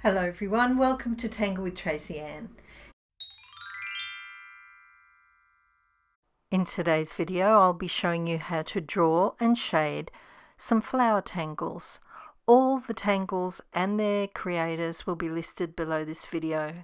Hello everyone, welcome to Tangle with Tracy Ann. In today's video I'll be showing you how to draw and shade some flower tangles. All the tangles and their creators will be listed below this video.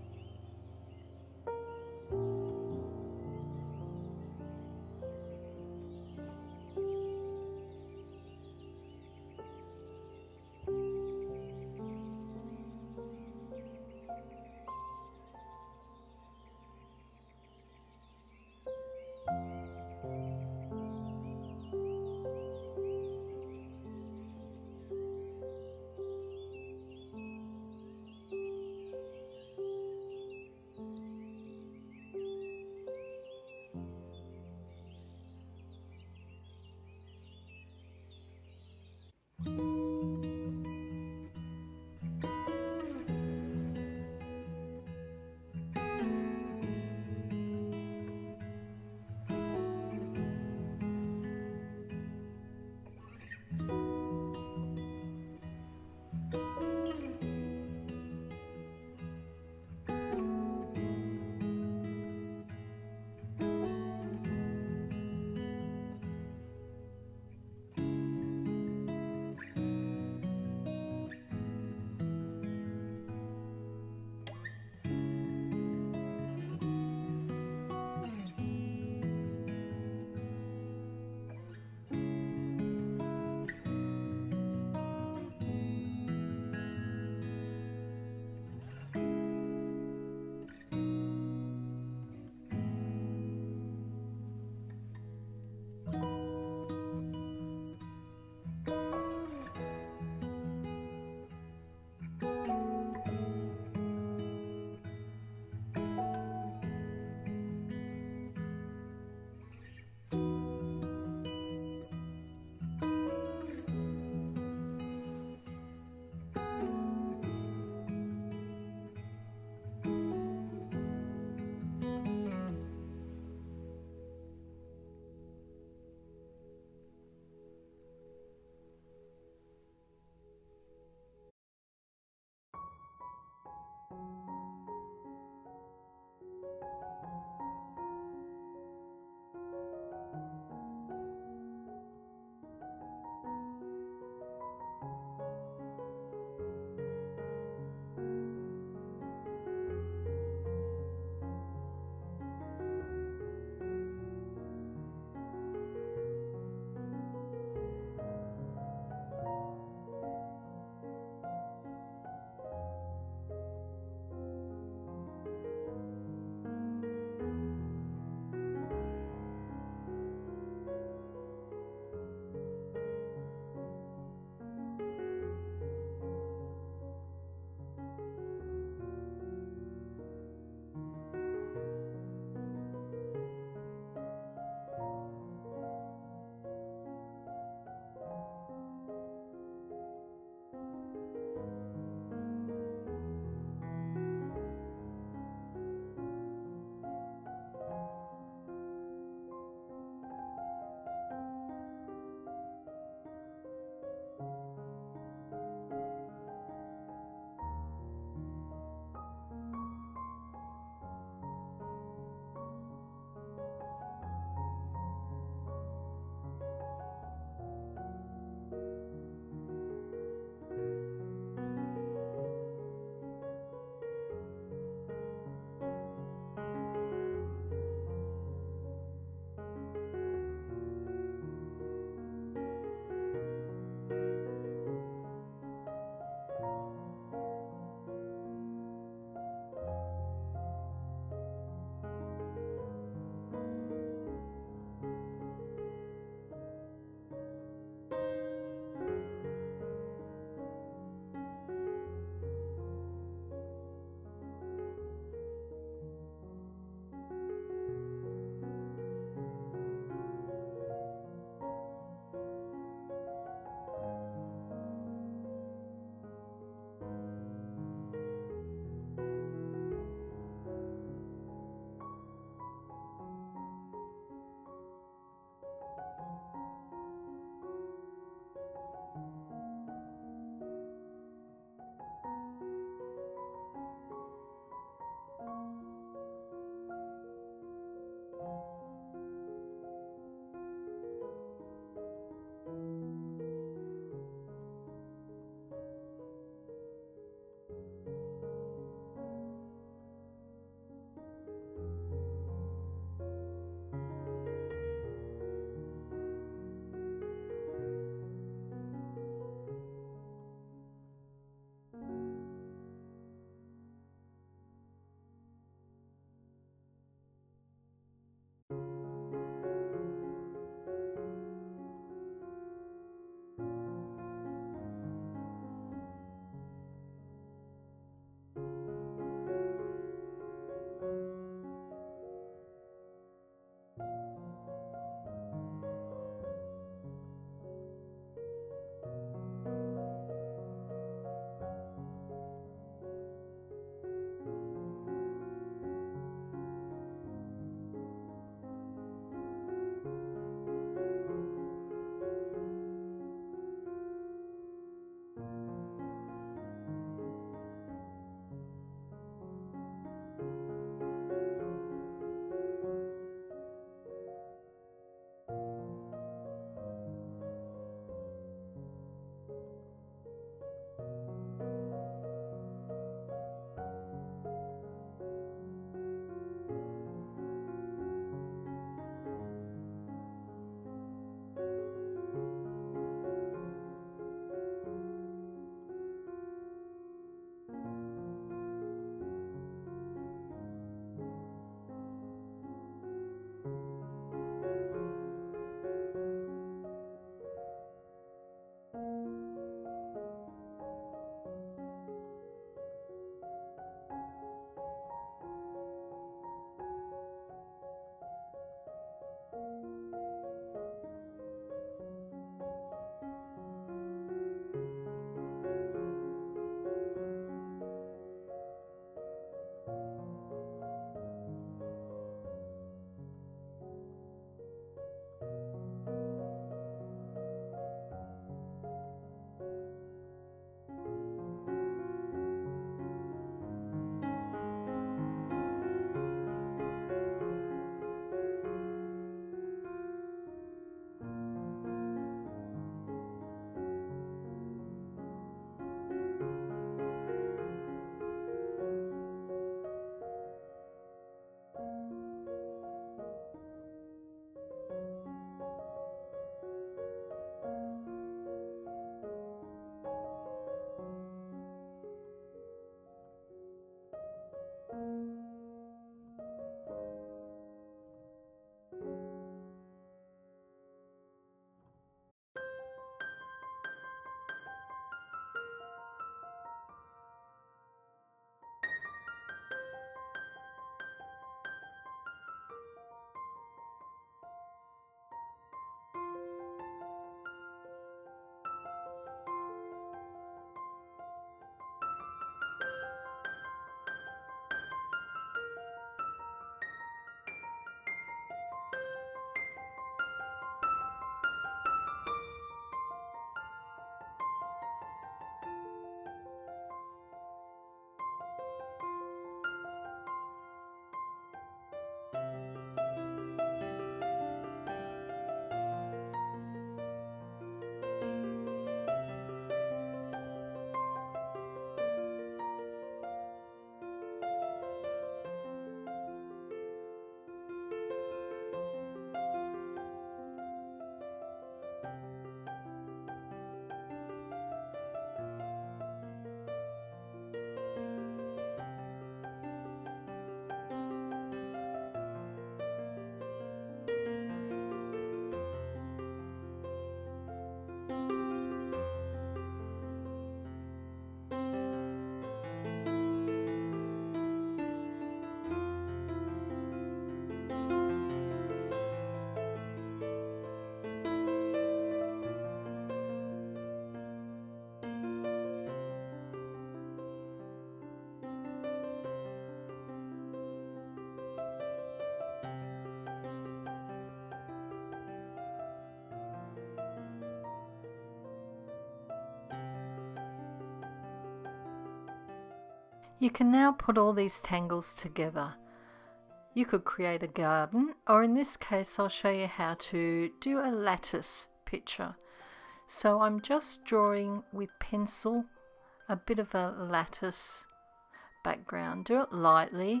You can now put all these tangles together. You could create a garden, or in this case I'll show you how to do a lattice picture. So I'm just drawing with pencil a bit of a lattice background. Do it lightly.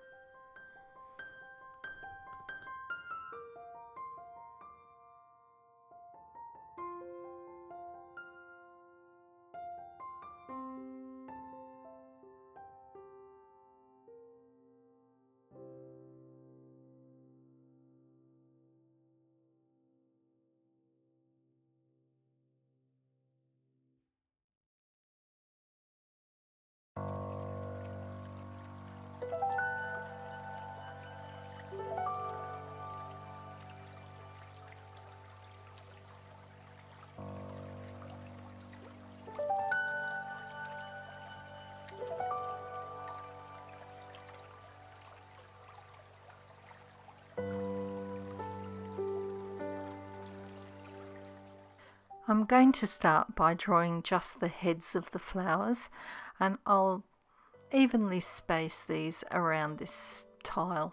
I'm going to start by drawing just the heads of the flowers, and I'll evenly space these around this tile.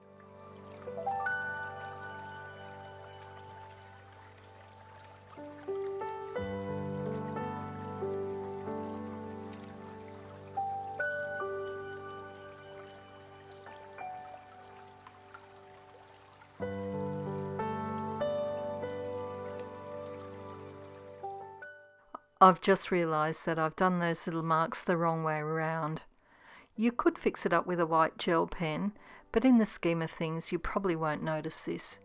I've just realised that I've done those little marks the wrong way around. You could fix it up with a white gel pen, but in the scheme of things you probably won't notice this.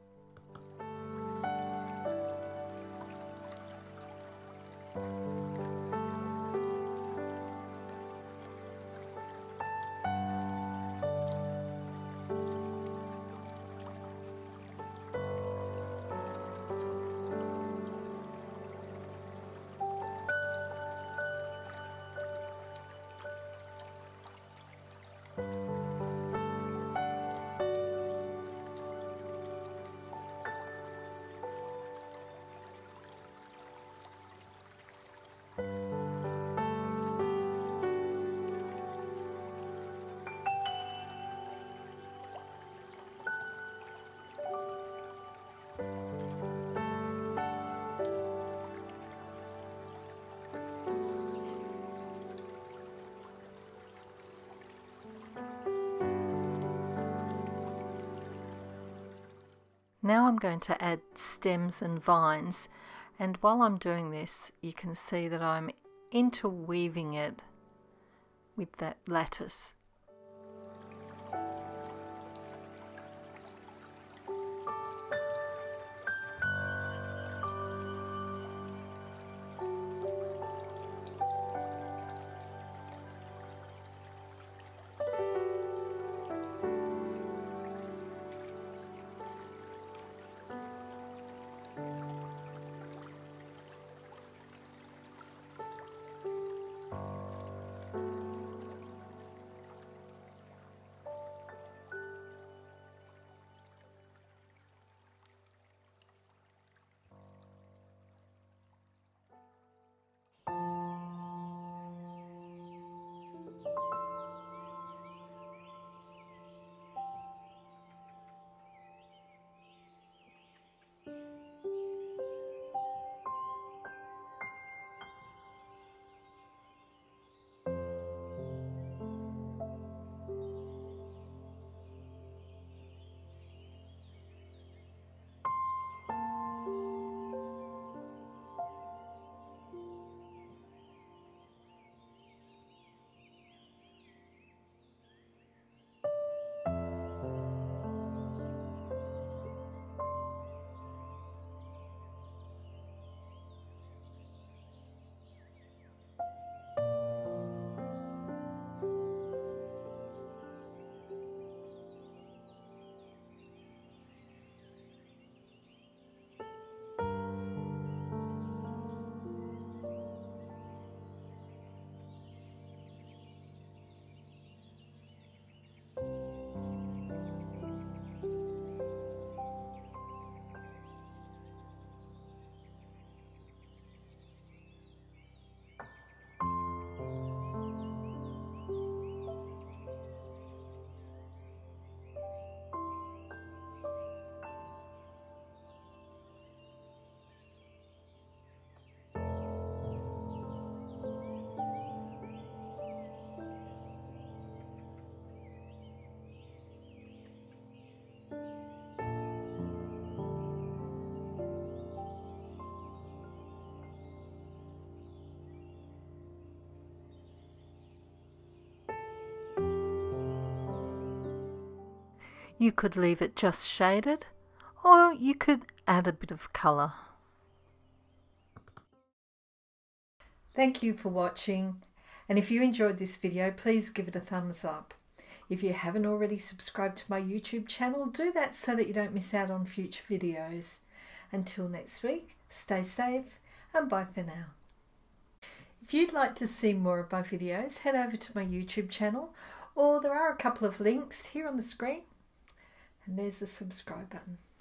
Now I'm going to add stems and vines, and while I'm doing this you can see that I'm interweaving it with that lattice. You could leave it just shaded, or you could add a bit of colour. Thank you for watching, and if you enjoyed this video, please give it a thumbs up. If you haven't already subscribed to my YouTube channel, do that so that you don't miss out on future videos. Until next week, stay safe and bye for now. If you'd like to see more of my videos, head over to my YouTube channel, or there are a couple of links here on the screen, and there's the subscribe button.